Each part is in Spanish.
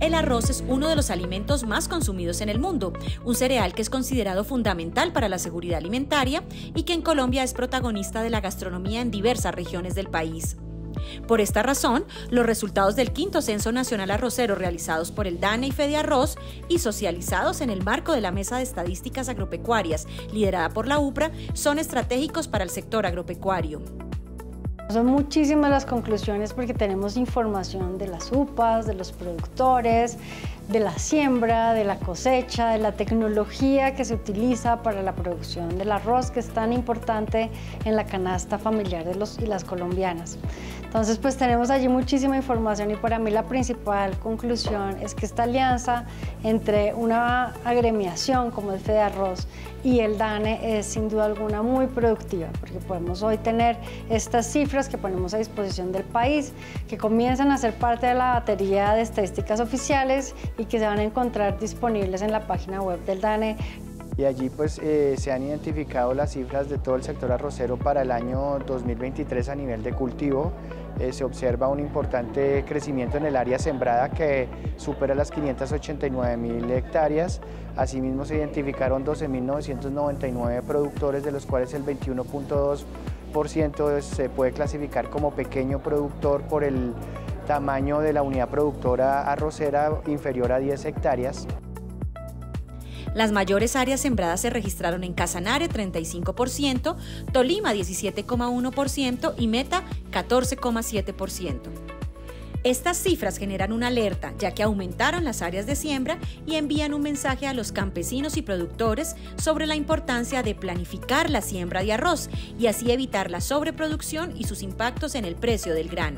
El arroz es uno de los alimentos más consumidos en el mundo, un cereal que es considerado fundamental para la seguridad alimentaria y que en Colombia es protagonista de la gastronomía en diversas regiones del país. Por esta razón, los resultados del quinto Censo Nacional Arrocero realizados por el DANE y FEDEARROZ y socializados en el marco de la Mesa de Estadísticas Agropecuarias, liderada por la UPRA, son estratégicos para el sector agropecuario. Son muchísimas las conclusiones porque tenemos información de las UPAs, de los productores, de la siembra, de la cosecha, de la tecnología que se utiliza para la producción del arroz, que es tan importante en la canasta familiar de los y las colombianas. Entonces, pues tenemos allí muchísima información y para mí la principal conclusión es que esta alianza entre una agremiación como el FEDEARROZ y el DANE es sin duda alguna muy productiva, porque podemos hoy tener estas cifras que ponemos a disposición del país, que comienzan a ser parte de la batería de estadísticas oficiales y que se van a encontrar disponibles en la página web del DANE. Y allí pues se han identificado las cifras de todo el sector arrocero para el año 2023 a nivel de cultivo. Se observa un importante crecimiento en el área sembrada que supera las 589.000 hectáreas. Asimismo se identificaron 12.999 productores, de los cuales el 21.2% se puede clasificar como pequeño productor por el tamaño de la unidad productora arrocera inferior a 10 hectáreas. Las mayores áreas sembradas se registraron en Casanare, 35%, Tolima, 17,1% y Meta, 14,7%. Estas cifras generan una alerta, ya que aumentaron las áreas de siembra y envían un mensaje a los campesinos y productores sobre la importancia de planificar la siembra de arroz y así evitar la sobreproducción y sus impactos en el precio del grano.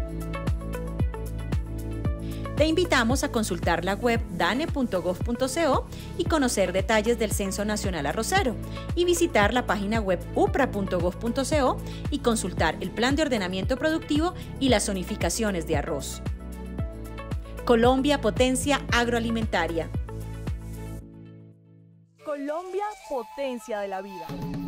Te invitamos a consultar la web dane.gov.co y conocer detalles del Censo Nacional Arrocero y visitar la página web upra.gov.co y consultar el Plan de Ordenamiento Productivo y las zonificaciones de arroz. Colombia, potencia agroalimentaria. Colombia, potencia de la vida.